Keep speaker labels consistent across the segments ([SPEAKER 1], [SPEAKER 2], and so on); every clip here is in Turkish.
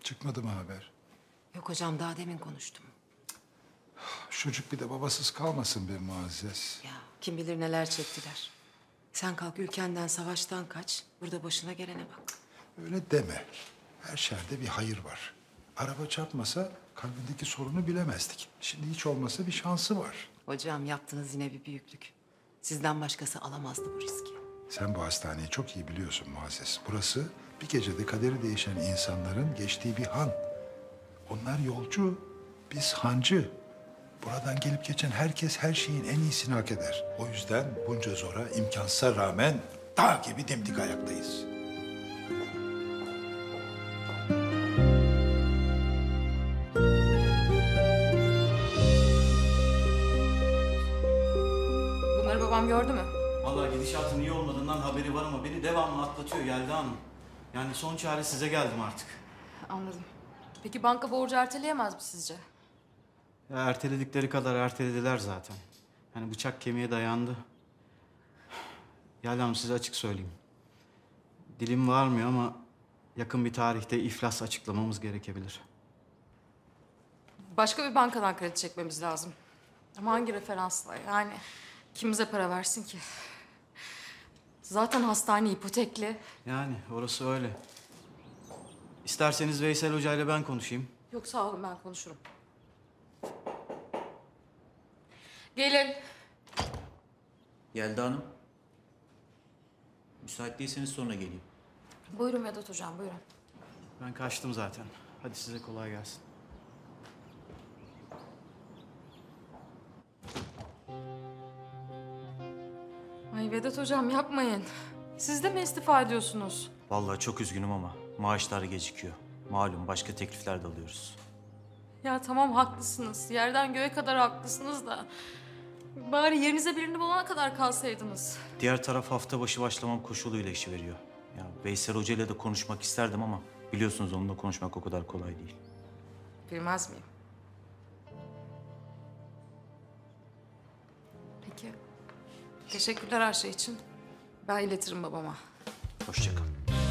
[SPEAKER 1] Çıkmadı mı haber?
[SPEAKER 2] Yok hocam, daha demin konuştum.
[SPEAKER 1] Çocuk bir de babasız kalmasın be Muazzez.
[SPEAKER 2] Ya kim bilir neler çektiler. Sen kalk ülkenden, savaştan kaç. Burada başına gelene bak.
[SPEAKER 1] Öyle deme. Her şerde bir hayır var. Araba çarpmasa kalbindeki sorunu bilemezdik. Şimdi hiç olmasa bir şansı var.
[SPEAKER 2] Hocam yaptınız yine bir büyüklük. Sizden başkası alamazdı bu riski.
[SPEAKER 1] Sen bu hastaneyi çok iyi biliyorsun Muazzez. Burası bir gecede kaderi değişen insanların geçtiği bir han. Onlar yolcu, biz hancı. Buradan gelip geçen herkes her şeyin en iyisini hak eder. O yüzden bunca zora, imkansıza rağmen dağ gibi dimdik ayaktayız.
[SPEAKER 3] Bunları babam gördü mü?
[SPEAKER 4] Vallahi gidişatın iyi olmadığından haberi var ama beni devamlı atlatıyor Yelda Hanım. Yani son çare size geldim artık.
[SPEAKER 3] Anladım. Peki banka borcu erteleyemez mi sizce?
[SPEAKER 4] Ya erteledikleri kadar ertelediler zaten. Yani bıçak kemiğe dayandı. Yelda Hanım size açık söyleyeyim. Dilim varmıyor ama yakın bir tarihte iflas açıklamamız gerekebilir.
[SPEAKER 3] Başka bir bankadan kredi çekmemiz lazım. Ama hangi referansla yani? Kim bize para versin ki? Zaten hastane ipotekli.
[SPEAKER 4] Yani orası öyle. İsterseniz Veysel Hoca ile ben konuşayım.
[SPEAKER 3] Yok sağ olun, ben konuşurum. Gelin.
[SPEAKER 5] Yelda Hanım. Müsait değilseniz sonra geleyim.
[SPEAKER 3] Buyurun Vedat hocam, buyurun.
[SPEAKER 4] Ben kaçtım zaten. Hadi size kolay gelsin.
[SPEAKER 3] Ay Vedat hocam yapmayın. Siz de mi istifa ediyorsunuz?
[SPEAKER 5] Vallahi çok üzgünüm ama maaşlar gecikiyor. Malum başka teklifler de alıyoruz.
[SPEAKER 3] Ya tamam haklısınız. Yerden göğe kadar haklısınız da. Bari yerinize birini bulana kadar kalsaydınız.
[SPEAKER 5] Diğer taraf hafta başı başlamam koşuluyla işi veriyor. Ya Veysel Hoca ile de konuşmak isterdim ama biliyorsunuz onunla konuşmak o kadar kolay değil.
[SPEAKER 3] Bilmez miyim? Peki. Teşekkürler her şey için. Ben iletirim babama.
[SPEAKER 5] Hoşça kal.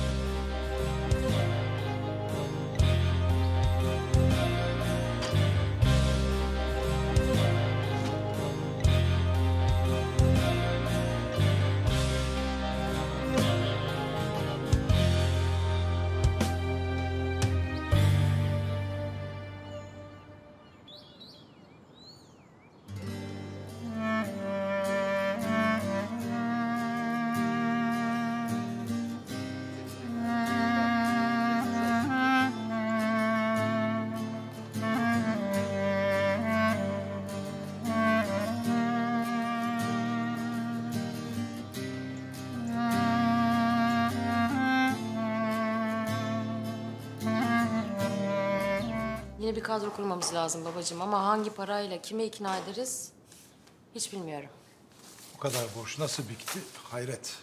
[SPEAKER 2] Yeni bir kadro kurmamız lazım babacığım ama hangi parayla kimi ikna ederiz hiç bilmiyorum.
[SPEAKER 1] Bu kadar borç nasıl birikti? Hayret.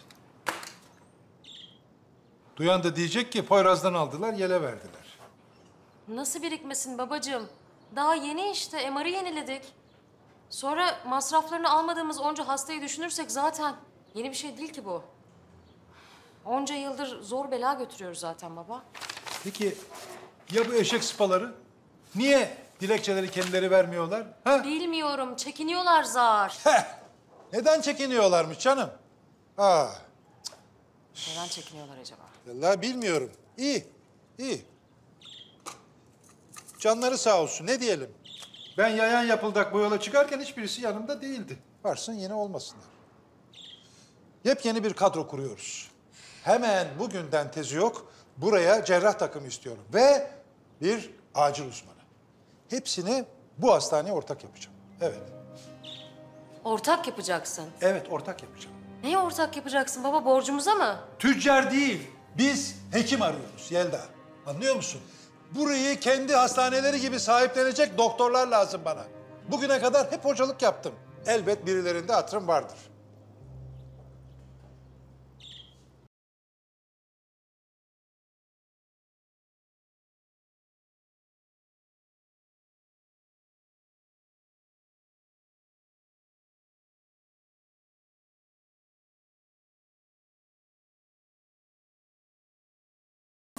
[SPEAKER 1] Duyan da diyecek ki Poyraz'dan aldılar, yele verdiler.
[SPEAKER 2] Nasıl birikmesin babacığım? Daha yeni işte MR'ı yeniledik. Sonra masraflarını almadığımız onca hastayı düşünürsek zaten yeni bir şey değil ki bu. Onca yıldır zor bela götürüyoruz zaten baba.
[SPEAKER 1] Peki ya bu eşek sıpaları? Niye dilekçeleri kendileri vermiyorlar? Ha?
[SPEAKER 2] Bilmiyorum, çekiniyorlar zar.
[SPEAKER 1] Heh. Neden çekiniyorlarmış canım? Aa,
[SPEAKER 2] Neden çekiniyorlar acaba?
[SPEAKER 1] vallahi bilmiyorum. İyi, iyi. Canları sağ olsun, ne diyelim? Ben yayan yapıldak bu yola çıkarken hiçbirisi yanımda değildi. Varsın yine olmasınlar. Yepyeni bir kadro kuruyoruz. Hemen bugünden tezi yok, buraya cerrah takımı istiyorum. Ve bir acil uzmanı. Hepsini bu hastaneye ortak yapacağım. Evet.
[SPEAKER 2] Ortak yapacaksın.
[SPEAKER 1] Evet, ortak yapacağım.
[SPEAKER 2] Neye ortak yapacaksın baba, borcumuza mı?
[SPEAKER 1] Tüccar değil, biz hekim arıyoruz Yelda. Anlıyor musun? Burayı kendi hastaneleri gibi sahiplenecek doktorlar lazım bana. Bugüne kadar hep hocalık yaptım. Elbet birilerinde hatırım vardır.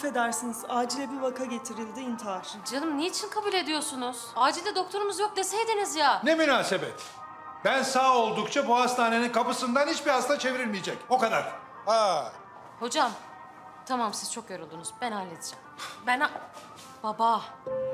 [SPEAKER 6] affedersiniz. Acile bir vaka getirildi, intihar.
[SPEAKER 2] Canım niçin kabul ediyorsunuz? Acilde doktorumuz yok deseydiniz ya.
[SPEAKER 1] Ne münasebet. Ben sağ oldukça bu hastanenin kapısından hiçbir hasta çevrilmeyecek. O kadar. Ha.
[SPEAKER 2] Hocam, tamam siz çok yoruldunuz. Ben halledeceğim. Baba,